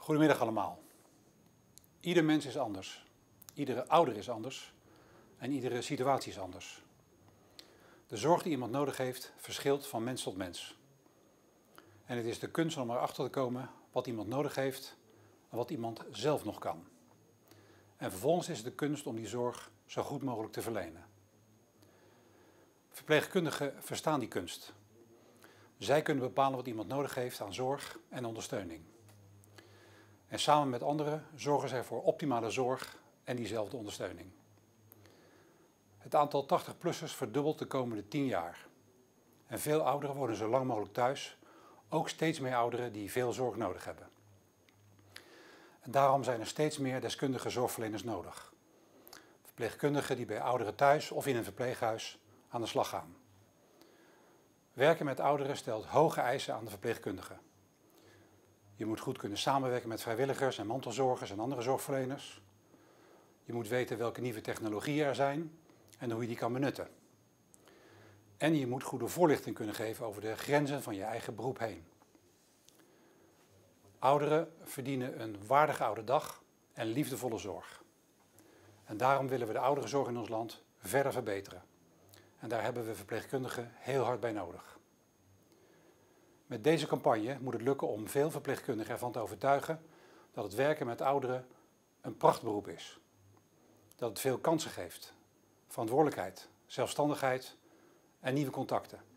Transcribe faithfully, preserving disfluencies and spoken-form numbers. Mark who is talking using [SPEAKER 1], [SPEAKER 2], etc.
[SPEAKER 1] Goedemiddag allemaal. Ieder mens is anders. Iedere ouder is anders. En iedere situatie is anders. De zorg die iemand nodig heeft verschilt van mens tot mens. En het is de kunst om erachter te komen wat iemand nodig heeft en wat iemand zelf nog kan. En vervolgens is het de kunst om die zorg zo goed mogelijk te verlenen. Verpleegkundigen verstaan die kunst. Zij kunnen bepalen wat iemand nodig heeft aan zorg en ondersteuning. En samen met anderen zorgen zij voor optimale zorg en diezelfde ondersteuning. Het aantal tachtig-plussers verdubbelt de komende tien jaar. En veel ouderen wonen zo lang mogelijk thuis, ook steeds meer ouderen die veel zorg nodig hebben. En daarom zijn er steeds meer deskundige zorgverleners nodig. Verpleegkundigen die bij ouderen thuis of in een verpleeghuis aan de slag gaan. Werken met ouderen stelt hoge eisen aan de verpleegkundige. Je moet goed kunnen samenwerken met vrijwilligers en mantelzorgers en andere zorgverleners. Je moet weten welke nieuwe technologieën er zijn en hoe je die kan benutten. En je moet goede voorlichting kunnen geven over de grenzen van je eigen beroep heen. Ouderen verdienen een waardige oude dag en liefdevolle zorg. En daarom willen we de ouderenzorg in ons land verder verbeteren. En daar hebben we verpleegkundigen heel hard bij nodig. Met deze campagne moet het lukken om veel verpleegkundigen ervan te overtuigen dat het werken met ouderen een prachtberoep is. Dat het veel kansen geeft, verantwoordelijkheid, zelfstandigheid en nieuwe contacten.